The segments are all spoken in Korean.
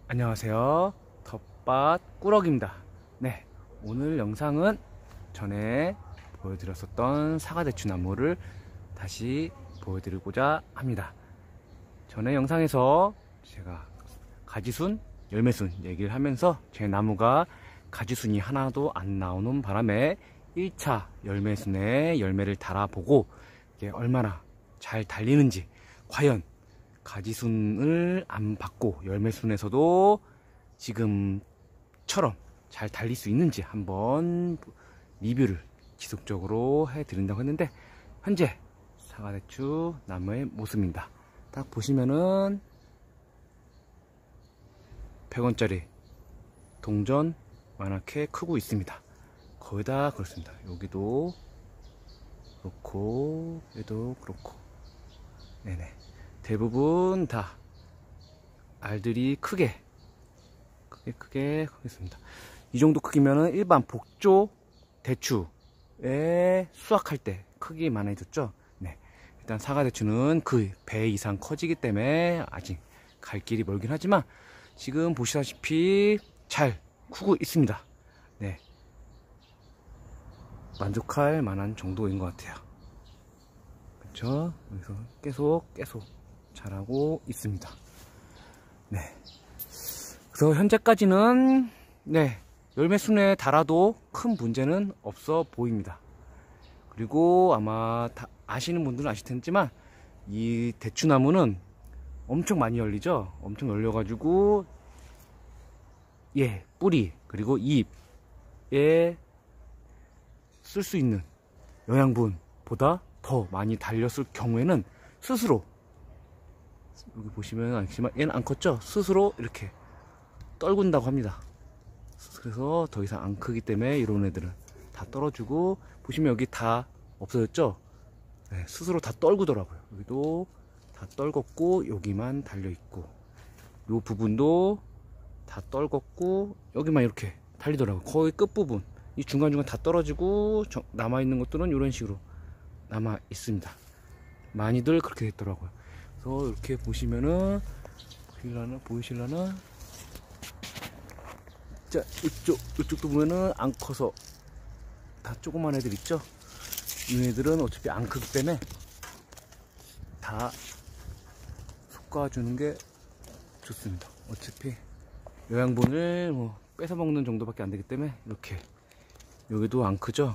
안녕하세요. 텃밭 꾸러기입니다. 네, 오늘 영상은 전에 보여드렸었던 사과대추 나무를 다시 보여드리고자 합니다. 전에 영상에서 제가 가지순, 열매순 얘기를 하면서 제 나무가 가지순이 하나도 안 나오는 바람에 1차 열매순에 열매를 달아보고 이게 얼마나 잘 달리는지, 과연 가지순을 안 받고 열매순에서도 지금처럼 잘 달릴 수 있는지 한번 리뷰를 지속적으로 해드린다고 했는데, 현재 사과대추 나무의 모습입니다. 딱 보시면은 100원짜리 동전 만하게 크고 있습니다. 거의 다 그렇습니다. 여기도 그렇고 얘도 그렇고, 네네, 대부분 다 알들이 크게 있습니다. 이 정도 크기면은 일반 복조 대추에 수확할 때 크기만 해줬죠. 네, 일단 사과대추는 그 배 이상 커지기 때문에 아직 갈 길이 멀긴 하지만 지금 보시다시피 잘 크고 있습니다. 네, 만족할 만한 정도인 것 같아요. 그렇죠? 여기서 계속 자라고 있습니다. 네, 그래서 현재까지는 열매순에 달아도 큰 문제는 없어 보입니다. 그리고 아마 다 아시는 분들은 아실 텐지만 이 대추나무는 엄청 많이 열리죠. 엄청 열려가지고 뿌리 그리고 잎에 쓸 수 있는 영양분보다 더 많이 달렸을 경우에는 스스로, 여기 보시면 알겠지만 얘는 안 컸죠? 스스로 이렇게 떨군다고 합니다. 그래서 더 이상 안 크기 때문에 이런 애들은 다 떨어지고, 보시면 여기 다 없어졌죠? 네, 스스로 다 떨구더라고요. 여기도 다 떨궜고 여기만 달려있고, 요 부분도 다 떨궜고 여기만 이렇게 달리더라고요. 거의 끝부분, 이 중간중간 다 떨어지고 남아있는 것들은 이런 식으로 남아 있습니다. 많이들 그렇게 됐더라고요. 그래서 이렇게 보시면은 보이실라나? 자, 이쪽도 보면은 안 커서 다 조그만 애들 있죠? 이 애들은 어차피 안 크기 때문에 다 솎아주는 게 좋습니다. 어차피 영양분을 뺏어 먹는 정도밖에 안 되기 때문에 이렇게. 여기도 안 크죠?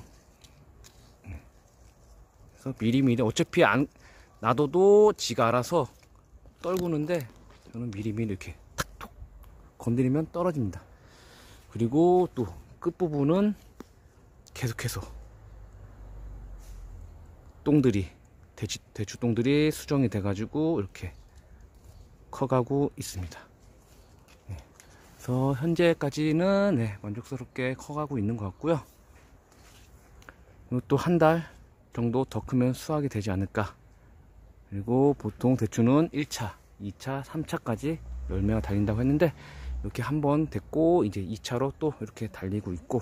그래서 미리미리 어차피 안 놔둬도 지가 알아서 떨구는데, 저는 미리미리 이렇게 탁톡 건드리면 떨어집니다. 그리고 또 끝부분은 계속해서 똥들이, 대추 똥들이 수정이 돼가지고 이렇게 커가고 있습니다. 그래서 현재까지는 만족스럽게 커가고 있는 것 같고요. 또 한 달 정도 더 크면 수확이 되지 않을까. 그리고 보통 대추는 1차, 2차, 3차까지 열매가 달린다고 했는데, 이렇게 한 번 됐고 이제 2차로 또 이렇게 달리고 있고,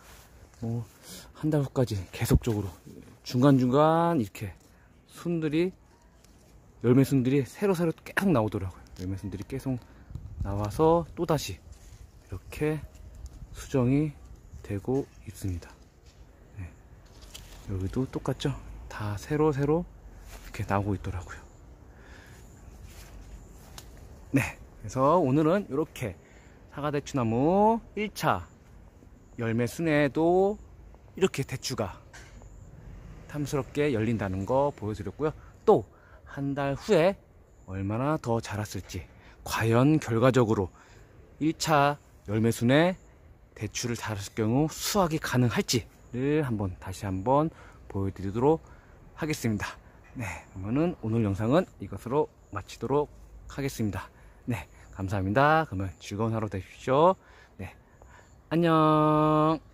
한 달 후까지 계속적으로 중간중간 이렇게 열매순들이 새로 계속 나오더라고요. 열매순들이 계속 나와서 또다시 이렇게 수정이 되고 있습니다. 여기도 똑같죠? 다 새로 이렇게 나오고 있더라고요. 네, 그래서 오늘은 이렇게 사과대추나무 1차 열매순에도 이렇게 대추가 탐스럽게 열린다는 거 보여드렸고요. 또 한 달 후에 얼마나 더 자랐을지, 과연 결과적으로 1차 열매순에 대추를 달았을 경우 수확이 가능할지를 다시 한번 보여드리도록 하겠습니다. 네, 그러면은 오늘 영상은 이것으로 마치도록 하겠습니다. 네, 감사합니다. 그러면 즐거운 하루 되십시오. 네, 안녕.